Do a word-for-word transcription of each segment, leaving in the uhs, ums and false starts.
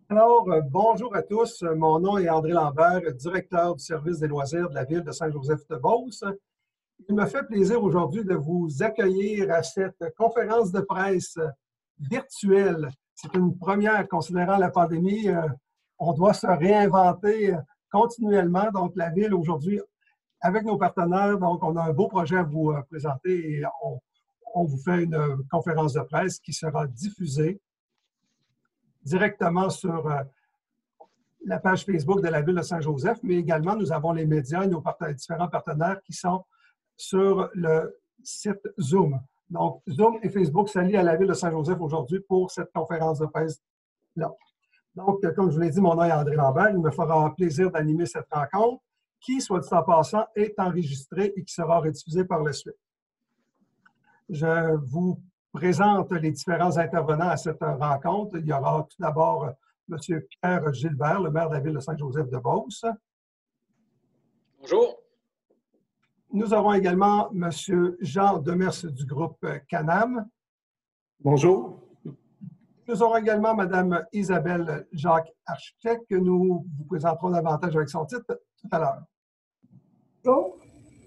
Alors, euh, bonjour à tous. Mon nom est André Lambert, directeur du service des loisirs de la ville de Saint-Joseph-de-Beauce. Il me fait plaisir aujourd'hui de vous accueillir à cette conférence de presse virtuelle. C'est une première considérant la pandémie. Euh, on doit se réinventer continuellement. Donc, la ville aujourd'hui, avec nos partenaires, donc on a un beau projet à vous euh, présenter et on, on vous fait une conférence de presse qui sera diffusée directement sur euh, la page Facebook de la ville de Saint-Joseph, mais également nous avons les médias et nos partenaires, différents partenaires qui sont sur le site Zoom. Donc, Zoom et Facebook s'allient à la ville de Saint-Joseph aujourd'hui pour cette conférence de presse-là. Donc, comme je vous l'ai dit, mon nom est André Lambert. Il me fera plaisir d'animer cette rencontre qui, soit dit en passant, est enregistrée et qui sera rediffusée par la suite. Je vous présente les différents intervenants à cette rencontre. Il y aura tout d'abord M. Pierre Gilbert, le maire de la ville de Saint-Joseph-de-Beauce. Bonjour. Nous aurons également M. Jean Demers du groupe Canam. Bonjour. Nous aurons également Mme Isabelle Jacques, architecte, que nous vous présenterons davantage avec son titre tout à l'heure. Bonjour.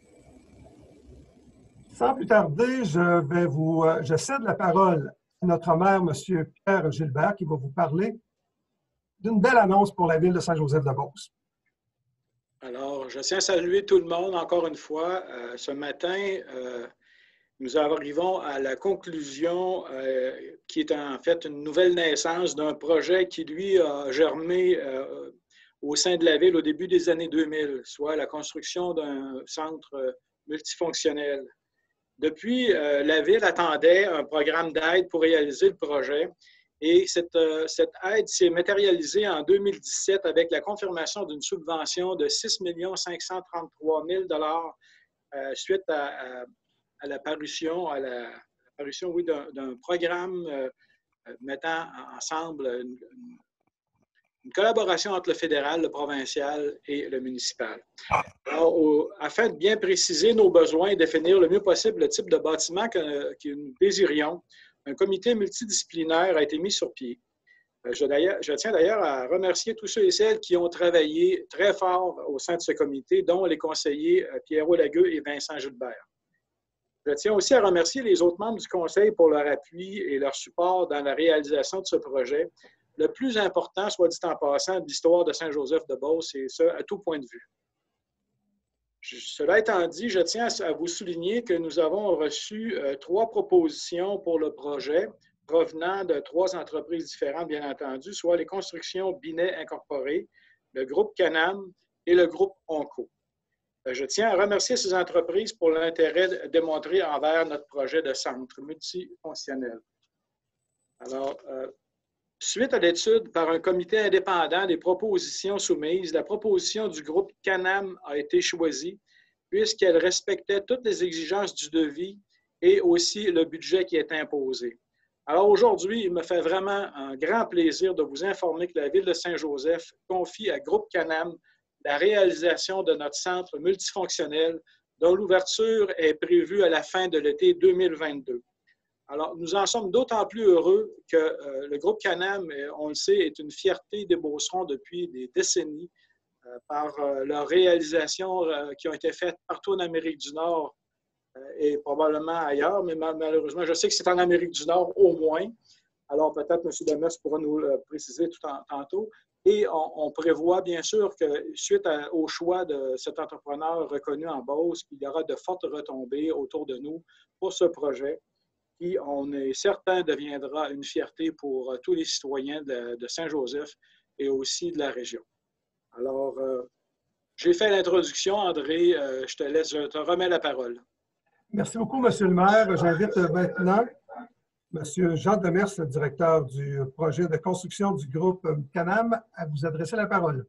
Sans plus tarder, je, vais vous, je cède la parole à notre maire, M. Pierre Gilbert, qui va vous parler d'une belle annonce pour la ville de Saint-Joseph-de-Beauce. Alors, je tiens à saluer tout le monde encore une fois. Euh, ce matin, euh, nous arrivons à la conclusion euh, qui est en fait une nouvelle naissance d'un projet qui, lui, a germé euh, au sein de la ville au début des années deux mille, soit la construction d'un centre multifonctionnel. Depuis, euh, la ville attendait un programme d'aide pour réaliser le projet. Et cette, euh, cette aide s'est matérialisée en deux mille dix-sept avec la confirmation d'une subvention de six millions cinq cent trente-trois mille dollars euh, suite à, à, à la parution, à la, à la parution oui, d'un programme euh, mettant ensemble une, une collaboration entre le fédéral, le provincial et le municipal. Alors, au, afin de bien préciser nos besoins et définir le mieux possible le type de bâtiment que, que nous désirions, un comité multidisciplinaire a été mis sur pied. Je, je tiens d'ailleurs à remercier tous ceux et celles qui ont travaillé très fort au sein de ce comité, dont les conseillers Pierrot Lagueux et Vincent Gilbert. Je tiens aussi à remercier les autres membres du conseil pour leur appui et leur support dans la réalisation de ce projet. Le plus important, soit dit en passant, de l'histoire de Saint-Joseph-de-Beauce, et ça à tout point de vue. Cela étant dit, je tiens à vous souligner que nous avons reçu euh, trois propositions pour le projet provenant de trois entreprises différentes, bien entendu, soit les Constructions Binet Incorporées, le groupe Canam et le groupe Onco. Euh, je tiens à remercier ces entreprises pour l'intérêt démontré envers notre projet de centre multifonctionnel. Alors, euh, suite à l'étude par un comité indépendant des propositions soumises, la proposition du groupe Canam a été choisie puisqu'elle respectait toutes les exigences du devis et aussi le budget qui est imposé. Alors aujourd'hui, il me fait vraiment un grand plaisir de vous informer que la ville de Saint-Joseph confie à Groupe Canam la réalisation de notre centre multifonctionnel dont l'ouverture est prévue à la fin de l'été deux mille vingt-deux. Alors, nous en sommes d'autant plus heureux que euh, le groupe Canam, on le sait, est une fierté des Beaucerons depuis des décennies euh, par euh, leurs réalisations euh, qui ont été faites partout en Amérique du Nord euh, et probablement ailleurs, mais malheureusement, je sais que c'est en Amérique du Nord au moins. Alors, peut-être M. Demers pourra nous le préciser tout en, tantôt. Et on, on prévoit bien sûr que suite à, au choix de cet entrepreneur reconnu en Beauce, il y aura de fortes retombées autour de nous pour ce projet, qui, on est certain, deviendra une fierté pour tous les citoyens de, de Saint-Joseph et aussi de la région. Alors, euh, j'ai fait l'introduction, André, euh, je te laisse, je te remets la parole. Merci beaucoup, Monsieur le maire. J'invite maintenant M. Jean Demers, directeur du projet de construction du groupe Canam, à vous adresser la parole.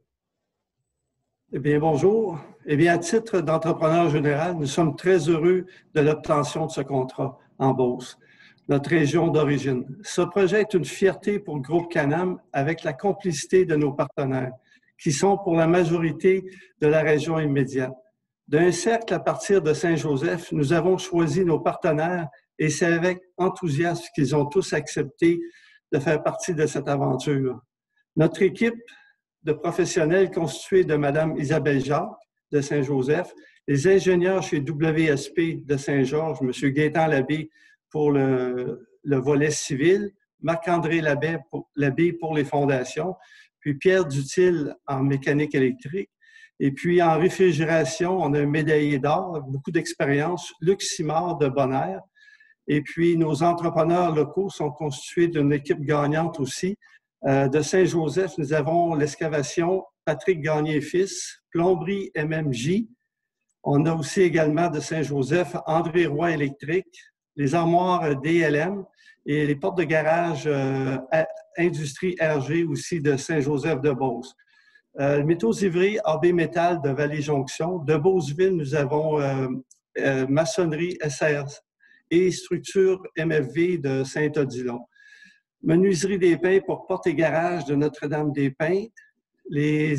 Eh bien, bonjour. Eh bien, à titre d'entrepreneur général, nous sommes très heureux de l'obtention de ce contrat en Beauce, notre région d'origine. Ce projet est une fierté pour le groupe Canam avec la complicité de nos partenaires, qui sont pour la majorité de la région immédiate. D'un cercle à partir de Saint-Joseph, nous avons choisi nos partenaires et c'est avec enthousiasme qu'ils ont tous accepté de faire partie de cette aventure. Notre équipe de professionnels constituée de Mme Isabelle Jacques de Saint-Joseph, les ingénieurs chez W S P de Saint-Georges, M. Gaétan Labbé pour le, le volet civil, Marc-André Labbé pour, Labbé pour les fondations, puis Pierre Dutil en mécanique électrique. Et puis en réfrigération, on a un médaillé d'or, beaucoup d'expérience, Luc Simard de Bonaire. Et puis nos entrepreneurs locaux sont constitués d'une équipe gagnante aussi. Euh, de Saint-Joseph, nous avons l'excavation Patrick Gagné-Fils, plomberie M M J. On a aussi également de Saint-Joseph André Roy électrique, les armoires D L M et les portes de garage euh, Industrie R G aussi de Saint-Joseph-de-Beauce. Euh, Métaux Ivry A B Métal de Vallée-Jonction. De Beauceville, nous avons euh, euh, Maçonnerie S R et Structure M F V de Saint-Odilon. Menuiserie des Pins pour porte et garage de Notre-Dame-des-Pins. Les,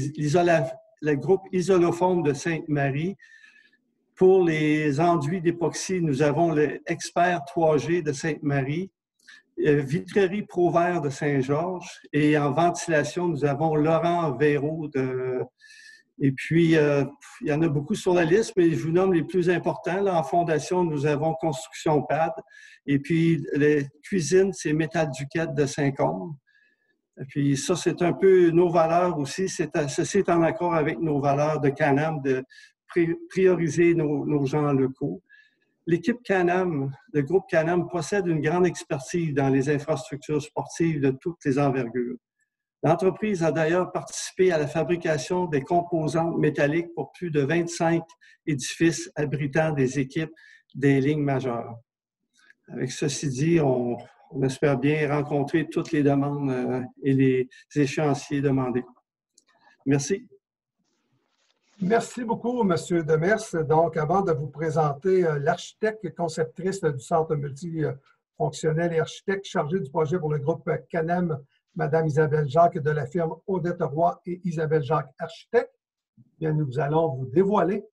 le groupe Isoloforme de Sainte-Marie. Pour les enduits d'époxy, nous avons l'Expert trois G de Sainte-Marie. Vitrerie Provert de Saint-Georges et en ventilation, nous avons Laurent Véraud de... Et puis, euh, il y en a beaucoup sur la liste, mais je vous nomme les plus importants. Là, en fondation, nous avons Construction P A D. Et puis, les cuisines, c'est Métal Duquette de Saint-Côme. Et puis, ça, c'est un peu nos valeurs aussi. Ceci est en accord avec nos valeurs de Canam, de prioriser nos, nos gens locaux. L'équipe Canam, le groupe Canam, possède une grande expertise dans les infrastructures sportives de toutes les envergures. L'entreprise a d'ailleurs participé à la fabrication des composantes métalliques pour plus de vingt-cinq édifices abritant des équipes des lignes majeures. Avec ceci dit, on, on espère bien rencontrer toutes les demandes euh, et les échéanciers demandés. Merci. Merci beaucoup, M. Demers. Donc, avant de vous présenter euh, l'architecte et conceptrice du Centre multifonctionnel et architecte chargé du projet pour le groupe Canam, Mme Isabelle Jacques de la firme Odette Roy et Isabelle Jacques Architecte, bien, nous allons vous dévoiler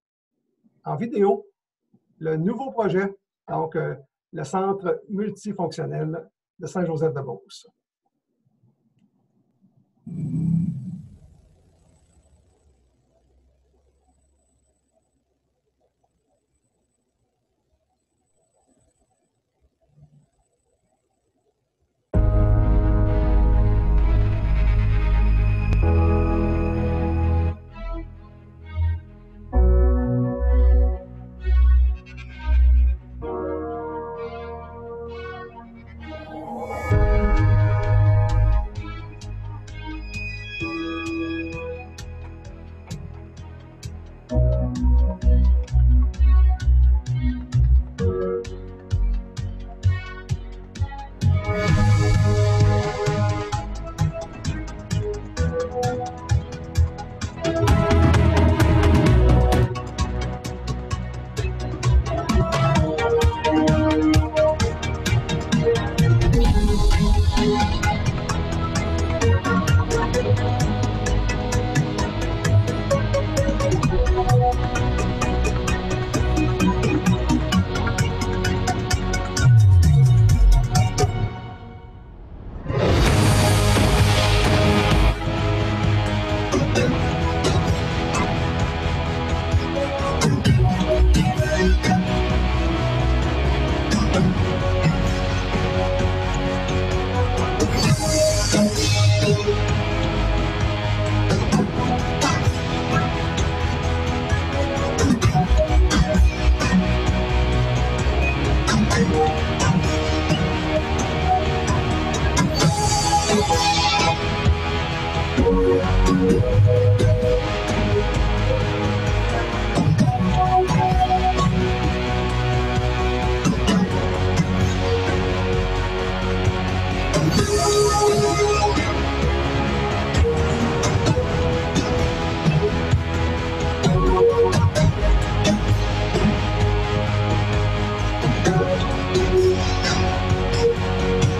en vidéo le nouveau projet, donc euh, le Centre multifonctionnel de Saint-Joseph-de-Beauce.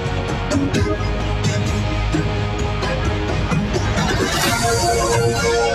Thank you.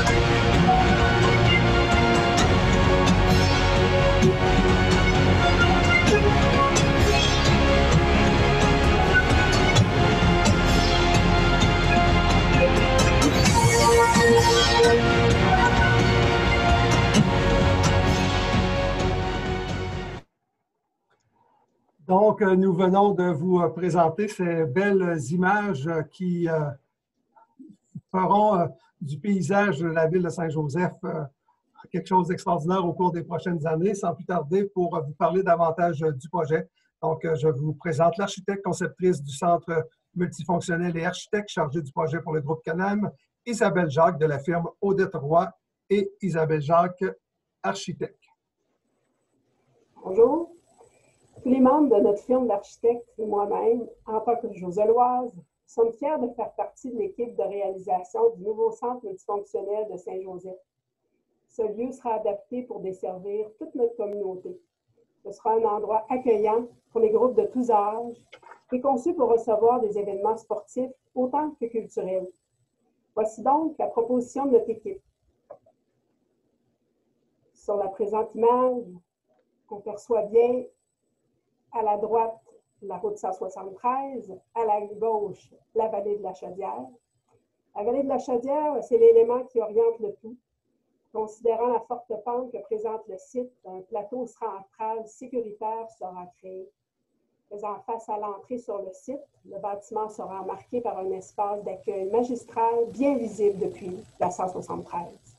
Donc, nous venons de vous présenter ces belles images qui feront du paysage de la ville de Saint-Joseph quelque chose d'extraordinaire au cours des prochaines années. Sans plus tarder, pour vous parler davantage du projet. Donc, je vous présente l'architecte conceptrice du Centre multifonctionnel et architecte chargé du projet pour le groupe Canam, Isabelle Jacques de la firme Odette Roy et Isabelle Jacques, architecte. Bonjour. Tous les membres de notre firme d'architectes et moi-même, en tant que Joseloise, sommes fiers de faire partie de l'équipe de réalisation du nouveau centre multifonctionnel de Saint-Joseph. Ce lieu sera adapté pour desservir toute notre communauté. Ce sera un endroit accueillant pour les groupes de tous âges et conçu pour recevoir des événements sportifs autant que culturels. Voici donc la proposition de notre équipe. Sur la présente image, on perçoit bien à la droite la route cent soixante-treize, à la gauche la vallée de la Chaudière. La vallée de la Chaudière, c'est l'élément qui oriente le tout. Considérant la forte pente que présente le site, un plateau central sécuritaire sera créé. Faisant face à l'entrée sur le site, le bâtiment sera marqué par un espace d'accueil magistral bien visible depuis la cent soixante-treize.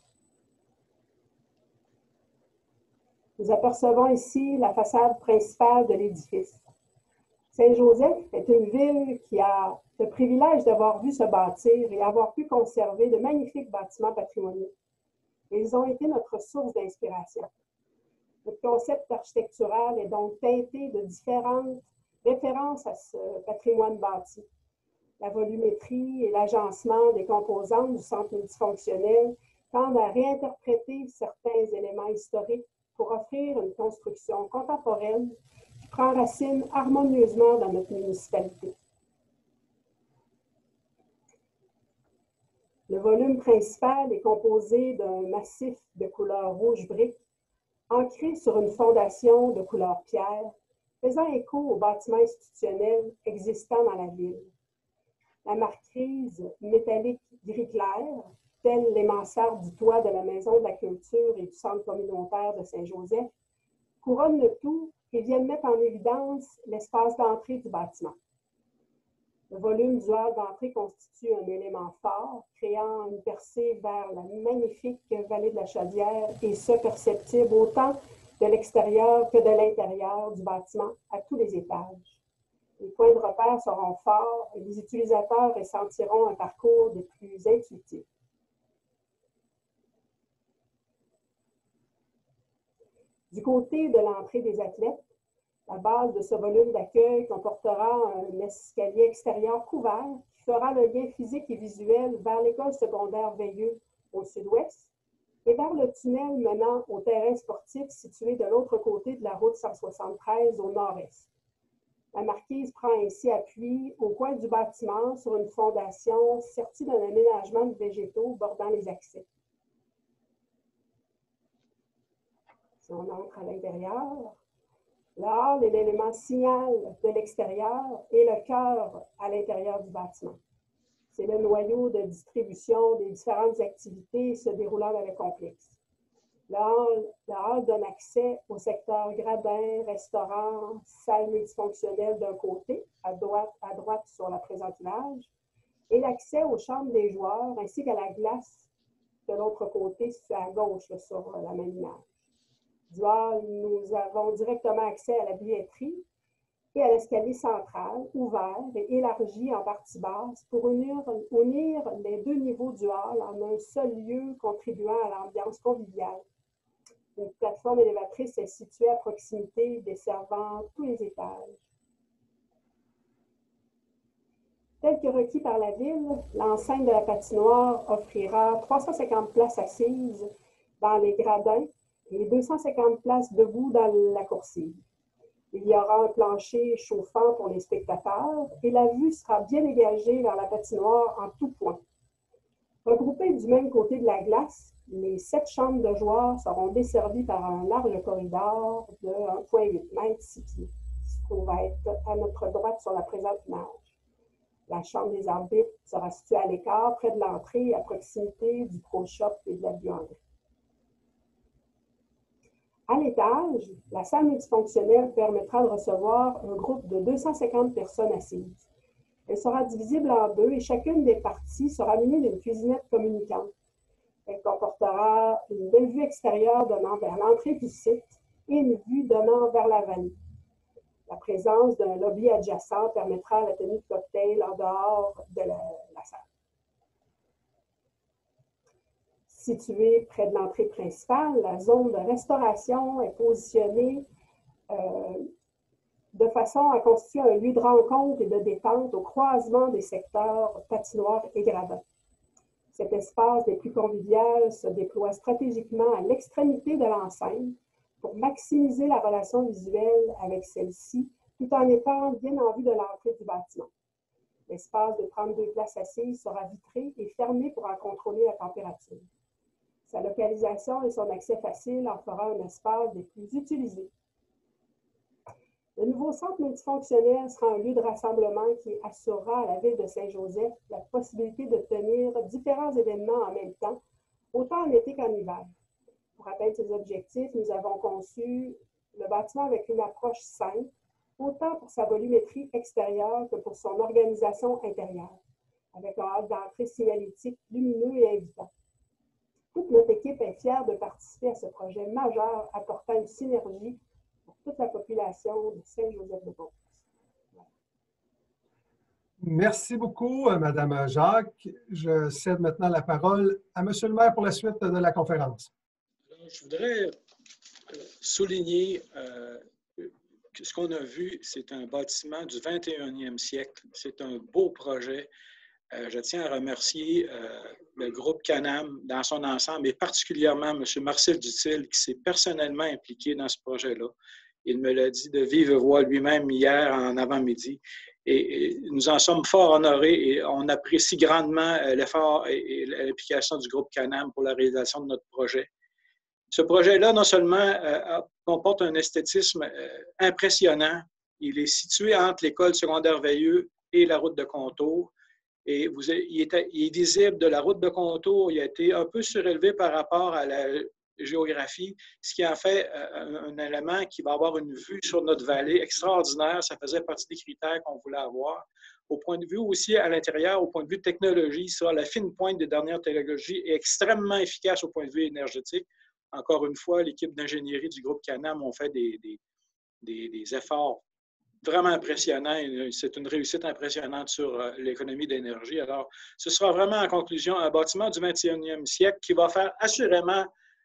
Nous apercevons ici la façade principale de l'édifice. Saint-Joseph est une ville qui a le privilège d'avoir vu se bâtir et avoir pu conserver de magnifiques bâtiments patrimoniaux. Ils ont été notre source d'inspiration. Notre concept architectural est donc teinté de différentes références à ce patrimoine bâti. La volumétrie et l'agencement des composantes du centre multifonctionnel tendent à réinterpréter certains éléments historiques pour offrir une construction contemporaine qui prend racine harmonieusement dans notre municipalité. Le volume principal est composé d'un massif de couleur rouge brique, ancré sur une fondation de couleur pierre, faisant écho aux bâtiments institutionnels existants dans la ville. La marquise métallique gris clair, telle les mansardes du toit de la Maison de la Culture et du Centre communautaire de Saint-Joseph, couronne le tout et viennent mettre en évidence l'espace d'entrée du bâtiment. Le volume du hall d'entrée constitue un élément fort, créant une percée vers la magnifique vallée de la Chaudière, et ce perceptible autant de l'extérieur que de l'intérieur du bâtiment à tous les étages. Les points de repère seront forts et les utilisateurs ressentiront un parcours des plus intuitifs. Du côté de l'entrée des athlètes, la base de ce volume d'accueil comportera un escalier extérieur couvert qui fera le lien physique et visuel vers l'école secondaire Veilleux au sud-ouest et vers le tunnel menant au terrain sportif situé de l'autre côté de la route cent soixante-treize au nord-est. La marquise prend ainsi appui au coin du bâtiment sur une fondation sertie d'un aménagement de végétaux bordant les accès. Si on entre à l'intérieur, le hall est l'élément signal de l'extérieur et le cœur à l'intérieur du bâtiment. C'est le noyau de distribution des différentes activités se déroulant dans le complexe. Le hall, le hall donne accès au secteur gradin, restaurant, salle multifonctionnelle d'un côté, à droite, à droite sur la présente image, et l'accès aux chambres des joueurs ainsi qu'à la glace de l'autre côté, située à gauche là, sur la même image. Du hall, nous avons directement accès à la billetterie et à l'escalier central, ouvert et élargi en partie basse pour unir, unir les deux niveaux du hall en un seul lieu contribuant à l'ambiance conviviale. Une plateforme élévatrice est située à proximité, desservant tous les étages. Tel que requis par la Ville, l'enceinte de la patinoire offrira trois cent cinquante places assises dans les gradins et deux cent cinquante places debout dans la coursive. Il y aura un plancher chauffant pour les spectateurs et la vue sera bien dégagée vers la patinoire en tout point. Regroupées du même côté de la glace, les sept chambres de joueurs seront desservies par un large corridor de un virgule huit mètres, six pieds, qui se trouve être à notre droite sur la présente image. La chambre des arbitres sera située à l'écart, près de l'entrée, à proximité du Pro Shop et de la buanderie. À l'étage, la salle multifonctionnelle permettra de recevoir un groupe de deux cent cinquante personnes assises. Elle sera divisible en deux et chacune des parties sera munie d'une cuisinette communicante. Elle comportera une belle vue extérieure donnant vers l'entrée du site et une vue donnant vers la vallée. La présence d'un lobby adjacent permettra la tenue de cocktails en dehors de la, la salle. Située près de l'entrée principale, la zone de restauration est positionnée euh, de façon à constituer un lieu de rencontre et de détente au croisement des secteurs patinoire et gradins. Cet espace des plus convivial se déploie stratégiquement à l'extrémité de l'enseigne pour maximiser la relation visuelle avec celle-ci, tout en étant bien en vue de l'entrée du bâtiment. L'espace de trente-deux places assises sera vitré et fermé pour en contrôler la température. Sa localisation et son accès facile en fera un espace des plus utilisés. Le nouveau centre multifonctionnel sera un lieu de rassemblement qui assurera à la ville de Saint-Joseph la possibilité de tenir différents événements en même temps, autant en été qu'en hiver. Pour atteindre ces objectifs, nous avons conçu le bâtiment avec une approche simple, autant pour sa volumétrie extérieure que pour son organisation intérieure, avec un hall d'entrée signalétique lumineux et invitant. Toute notre équipe est fière de participer à ce projet majeur apportant une synergie pour toute la population de Saint-Joseph-de-Beauce. Voilà. Merci beaucoup, Mme Jacques. Je cède maintenant la parole à M. le maire pour la suite de la conférence. Alors, je voudrais souligner euh, que ce qu'on a vu, c'est un bâtiment du vingt et unième siècle. C'est un beau projet. Euh, je tiens à remercier euh, le groupe Canam dans son ensemble et particulièrement M. Marcel Dutil qui s'est personnellement impliqué dans ce projet-là. Il me l'a dit de vive voix lui-même hier en avant-midi. Et, et nous en sommes fort honorés et on apprécie grandement l'effort et, et l'implication du groupe Canam pour la réalisation de notre projet. Ce projet-là, non seulement euh, comporte un esthétisme euh, impressionnant, il est situé entre l'école secondaire Veilleux et la route de Contour. Et vous, il, est, il est visible de la route de Contour, il a été un peu surélevé par rapport à la géographie, ce qui en fait un, un élément qui va avoir une vue sur notre vallée extraordinaire. Ça faisait partie des critères qu'on voulait avoir. Au point de vue aussi à l'intérieur, au point de vue de technologie, ça, la fine pointe des dernières technologies est extrêmement efficace au point de vue énergétique. Encore une fois, l'équipe d'ingénierie du groupe Canam ont fait des, des, des, des efforts vraiment impressionnants. C'est une réussite impressionnante sur l'économie d'énergie. Alors, ce sera vraiment, en conclusion, un bâtiment du vingt et unième siècle qui va faire assurément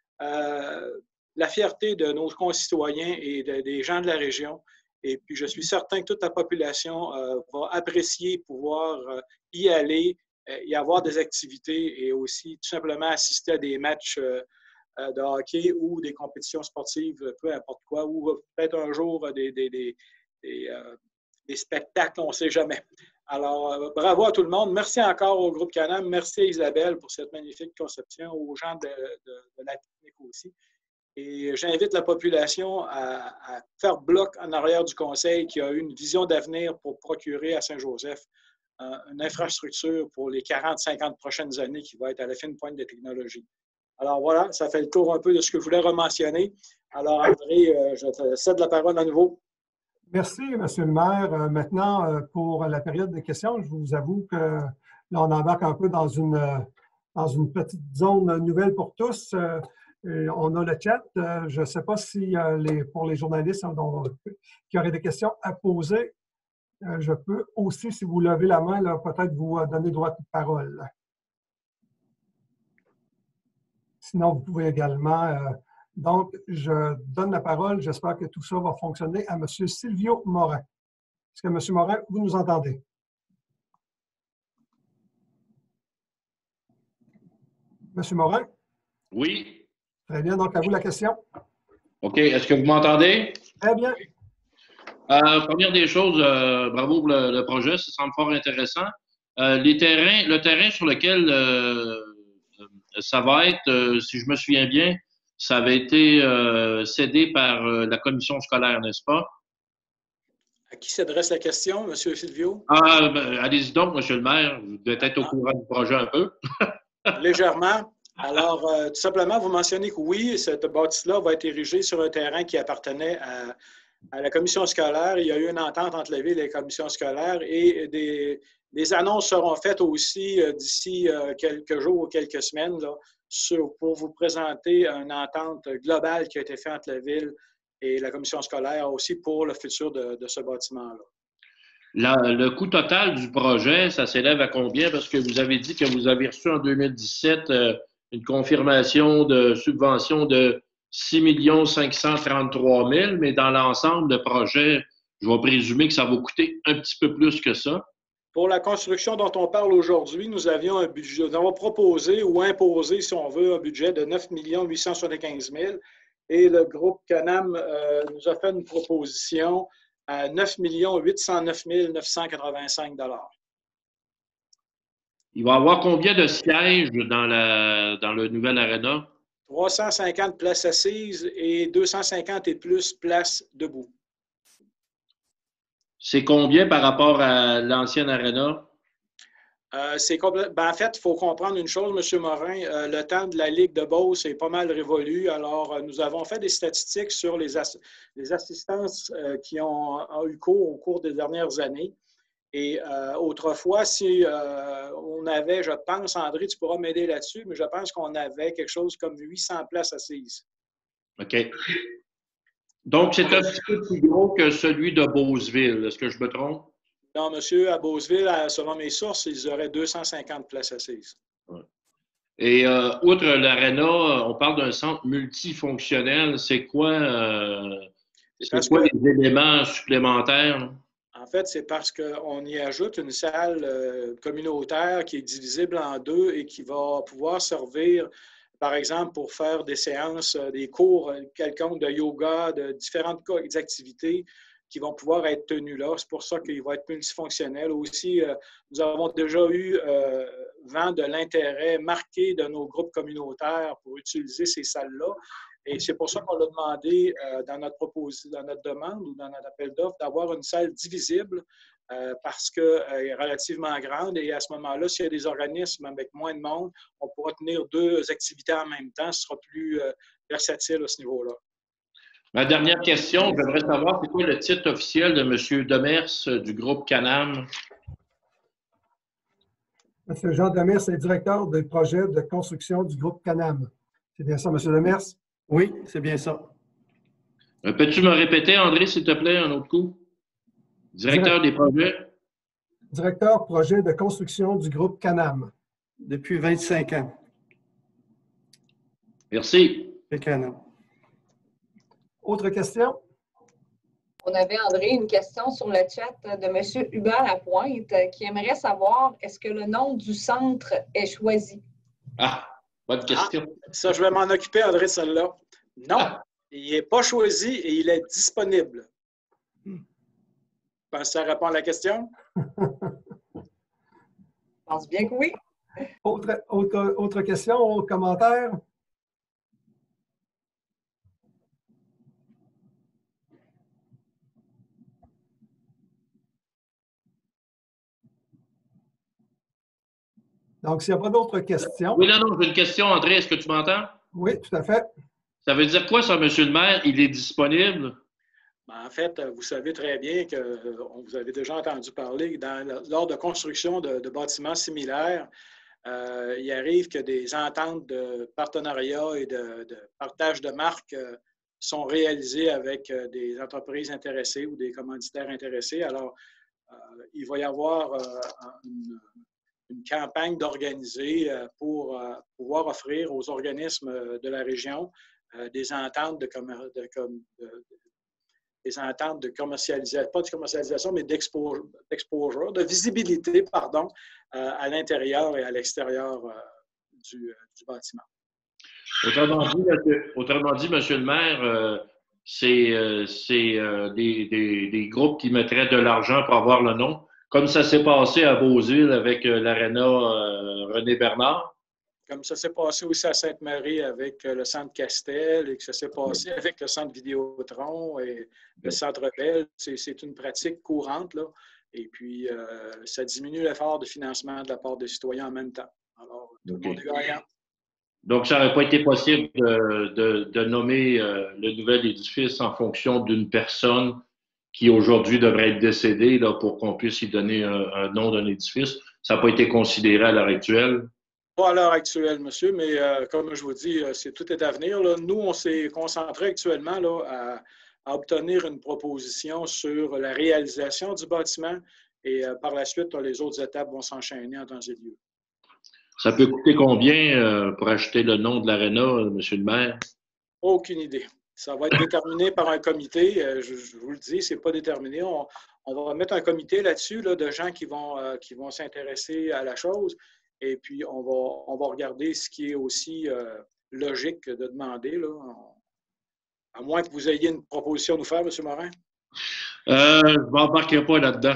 euh, la fierté de nos concitoyens et de, des gens de la région. Et puis, je suis certain que toute la population euh, va apprécier pouvoir euh, y aller, euh, y avoir des activités et aussi tout simplement assister à des matchs euh, de hockey ou des compétitions sportives, peu importe quoi, ou peut-être un jour des, des, des, des, euh, des spectacles, on ne sait jamais. Alors, euh, bravo à tout le monde. Merci encore au groupe Canam. Merci à Isabelle pour cette magnifique conception, aux gens de, de, de la technique aussi. Et j'invite la population à, à faire bloc en arrière du conseil qui a eu une vision d'avenir pour procurer à Saint-Joseph euh, une infrastructure pour les quarante à cinquante prochaines années qui va être à la fine pointe des technologies. Alors voilà, ça fait le tour un peu de ce que je voulais rementionner. Alors André, euh, je te cède la parole à nouveau. Merci, M. le maire. Euh, maintenant, euh, pour la période des questions, je vous avoue que là, on embarque un peu dans une, euh, dans une petite zone nouvelle pour tous. Euh, et on a le chat. Euh, je ne sais pas si euh, les, pour les journalistes hein, dont, qui auraient des questions à poser, euh, je peux aussi, si vous levez la main, peut-être vous donner droit de parole. Sinon, vous pouvez également... Euh, donc, je donne la parole. J'espère que tout ça va fonctionner à M. Silvio Morin. Est-ce que M. Morin, vous nous entendez? M. Morin? Oui. Très bien. Donc, à vous la question. OK. Est-ce que vous m'entendez? Très bien. Euh, première des choses, euh, bravo pour le, le projet. Ça semble fort intéressant. Euh, les terrains, le terrain sur lequel euh, ça va être, euh, si je me souviens bien, ça avait été euh, cédé par euh, la commission scolaire, n'est-ce pas? À qui s'adresse la question, M. Silvio? Ah, ben, allez-y donc, M. le maire. Vous devez être au courant du projet un peu. Légèrement. Alors, euh, tout simplement, vous mentionnez que oui, cette bâtisse-là va être érigée sur un terrain qui appartenait à, à la commission scolaire. Il y a eu une entente entre la ville et la commission scolaire et des, des annonces seront faites aussi euh, d'ici euh, quelques jours ou quelques semaines là, sur, pour vous présenter une entente globale qui a été faite entre la ville et la commission scolaire aussi pour le futur de, de ce bâtiment-là. La, le coût total du projet, ça s'élève à combien? Parce que vous avez dit que vous avez reçu en deux mille dix-sept euh, une confirmation de subvention de six millions cinq cent trente-trois mille, mais dans l'ensemble, le projet, je vais présumer que ça va coûter un petit peu plus que ça. Pour la construction dont on parle aujourd'hui, nous avions un budget, nous avons proposé ou imposé, si on veut, un budget de neuf millions huit cent soixante-quinze mille et le groupe Canam euh, nous a fait une proposition à neuf millions huit cent neuf mille neuf cent quatre-vingt-cinq dollars. Il va y avoir combien de sièges dans, la, dans le nouvel aréna? trois cent cinquante places assises et deux cent cinquante et plus places debout. C'est combien par rapport à l'ancienne aréna? Euh, c'est complè... ben, en fait, il faut comprendre une chose, M. Morin. Euh, le temps de la Ligue de Beauce est pas mal révolu. Alors, euh, nous avons fait des statistiques sur les, ass... les assistances euh, qui ont, ont eu cours au cours des dernières années. Et euh, autrefois, si euh, on avait, je pense, André, tu pourras m'aider là-dessus, mais je pense qu'on avait quelque chose comme huit cents places assises. OK. Donc, c'est un petit peu plus gros que celui de Beauceville. Est-ce que je me trompe? Non, monsieur, à Beauceville, selon mes sources, ils auraient deux cent cinquante places assises. Ouais. Et euh, outre l'aréna, on parle d'un centre multifonctionnel. C'est quoi, euh, c'est quoi que... les éléments supplémentaires? En fait, c'est parce qu'on y ajoute une salle euh, communautaire qui est divisible en deux et qui va pouvoir servir, par exemple, pour faire des séances, des cours quelconques de yoga, de différentes activités qui vont pouvoir être tenues là. C'est pour ça qu'il va être multifonctionnel. Aussi, euh, nous avons déjà eu euh, vent de l'intérêt marqué de nos groupes communautaires pour utiliser ces salles-là. Et c'est pour ça qu'on l'a demandé euh, dans, notre propos- dans notre demande ou dans notre appel d'offres d'avoir une salle divisible euh, parce qu'elle euh, est relativement grande. Et à ce moment-là, s'il y a des organismes avec moins de monde, on pourra tenir deux activités en même temps. Ce sera plus euh, versatile à ce niveau-là. Ma dernière question, j'aimerais savoir c'est quoi le titre officiel de M. Demers du groupe Canam? M. Jean Demers est directeur des projets de construction du groupe Canam. C'est bien ça, M. Demers? Oui, c'est bien ça. Euh, Peux-tu me répéter, André, s'il te plaît, un autre coup? Directeur des projets? Directeur projet de construction du groupe Canam. Depuis vingt-cinq ans. Merci. C'est Canam. Autre question? On avait, André, une question sur le chat de M. Hubert Lapointe qui aimerait savoir est-ce que le nom du centre est choisi? Ah, bonne question. Ah, ça, je vais m'en occuper, André, de celle-là. Non, ah. Il n'est pas choisi et il est disponible. Hmm. Je pense que ça répond à la question? Je pense bien que oui. Autre, autre, autre question, autre commentaire? Donc, s'il n'y a pas d'autres questions... Oui, là, non, j'ai une question, André. Est-ce que tu m'entends? Oui, tout à fait. Ça veut dire quoi, ça, M. le maire? Il est disponible? En fait, vous savez très bien que on vous avez déjà entendu parler, dans, lors de construction de, de bâtiments similaires, euh, il arrive que des ententes de partenariat et de, de partage de marques euh, sont réalisées avec euh, des entreprises intéressées ou des commanditaires intéressés. Alors, euh, il va y avoir euh, une, une campagne d'organiser euh, pour euh, pouvoir offrir aux organismes de la région euh, des ententes de, de, de, de des ententes de commercialisation, pas de commercialisation, mais d'exposure, de visibilité, pardon, euh, à l'intérieur et à l'extérieur euh, du, euh, du bâtiment. Autrement dit, autrement dit, M. le maire, euh, c'est euh, euh, des, des, des groupes qui mettraient de l'argent pour avoir le nom, comme ça s'est passé à Beauceville avec euh, l'aréna euh, René Bernard. comme ça s'est passé aussi à Sainte-Marie avec le Centre Castel et que ça s'est passé avec le Centre Vidéotron et le Centre Bell. C'est une pratique courante, là. Et puis, euh, ça diminue l'effort de financement de la part des citoyens en même temps. Alors, tout okay. le monde est gagnant. Donc, ça n'aurait pas été possible de, de, de nommer euh, le nouvel édifice en fonction d'une personne qui aujourd'hui devrait être décédée là, pour qu'on puisse y donner un, un nom d'un édifice. Ça n'a pas été considéré à l'heure actuelle? Pas à l'heure actuelle, monsieur, mais euh, comme je vous dis, c'est tout est à venir. Là. Nous, on s'est concentré actuellement là, à, à obtenir une proposition sur la réalisation du bâtiment et euh, par la suite, là, les autres étapes vont s'enchaîner en temps et lieu. Ça peut coûter combien euh, pour acheter le nom de l'aréna, monsieur le maire? Aucune idée. Ça va être déterminé par un comité. Je, je vous le dis, ce n'est pas déterminé. On, on va mettre un comité là-dessus là, de gens qui vont, euh, qui vont s'intéresser à la chose. Et puis, on va, on va regarder ce qui est aussi euh, logique de demander. Là. À moins que vous ayez une proposition à nous faire, M. Morin. Euh, je ne m'embarquerai pas là-dedans.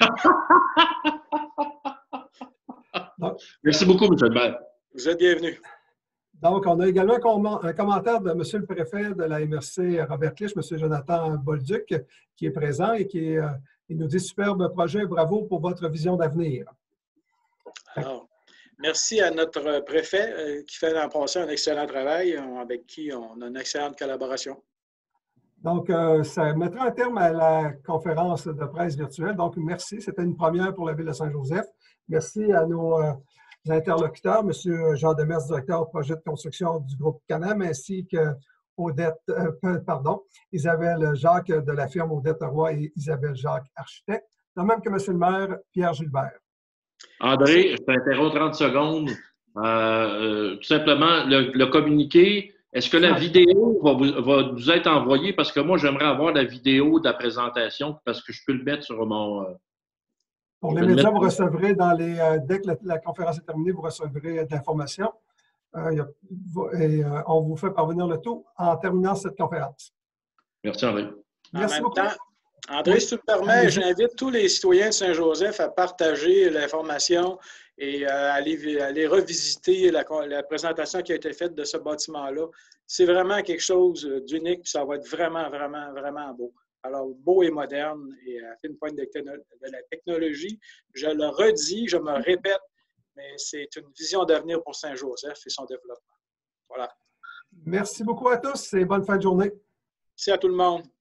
Merci beaucoup, M. le maire. Vous êtes bienvenu. Donc, on a également un commentaire de M. le préfet de la M R C Robert Clich, M. Jonathan Bolduc, qui est présent et qui est, euh, il nous dit « Superbe projet, bravo pour votre vision d'avenir ». Alors, merci à notre préfet euh, qui fait l'an passé un excellent travail, avec qui on a une excellente collaboration. Donc, euh, ça mettra un terme à la conférence de presse virtuelle. Donc, merci. C'était une première pour la Ville de Saint-Joseph. Merci à nos euh, interlocuteurs, M. Jean Demers, directeur au projet de construction du groupe Canam, ainsi que Odette, euh, pardon, Isabelle Jacques de la firme Odette Roy et Isabelle Jacques, architecte, de même que M. le maire Pierre Gilbert. André, je t'interromps trente secondes. Euh, euh, tout simplement, le, le communiqué, est-ce que la vidéo va vous, va vous être envoyée? Parce que moi, j'aimerais avoir la vidéo de la présentation parce que je peux le mettre sur mon... Euh, Pour les médias, vous recevrez dans les... Euh, dès que la, la conférence est terminée, vous recevrez de l'information. Euh, et euh, on vous fait parvenir le tout en terminant cette conférence. Merci, André. Merci en même beaucoup. Temps, André, oui. Si tu me permets, j'invite tous les citoyens de Saint-Joseph à partager l'information et à aller, aller revisiter la, la présentation qui a été faite de ce bâtiment-là. C'est vraiment quelque chose d'unique, puis ça va être vraiment, vraiment, vraiment beau. Alors, beau et moderne et à fine pointe de, de la technologie. Je le redis, je me répète, mais c'est une vision d'avenir pour Saint-Joseph et son développement. Voilà. Merci beaucoup à tous et bonne fin de journée. Merci à tout le monde.